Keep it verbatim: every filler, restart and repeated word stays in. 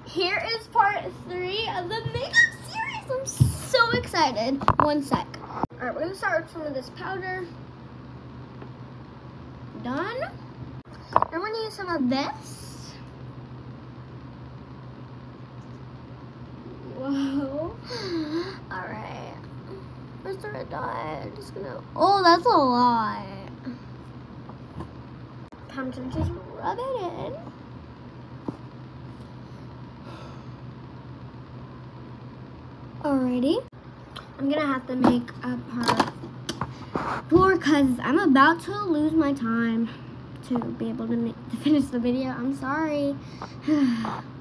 here is part three of the makeup series. I'm so excited. One sec. All right, we're gonna start with some of this powder. Done. I'm gonna use some of this. Whoa. All right. Where's the red dot? I'm just gonna. Oh, that's a lot. Time to just rub it in. Alrighty. I'm gonna have to make up her floor because I'm about to lose my time to be able to, make, to finish the video. I'm sorry.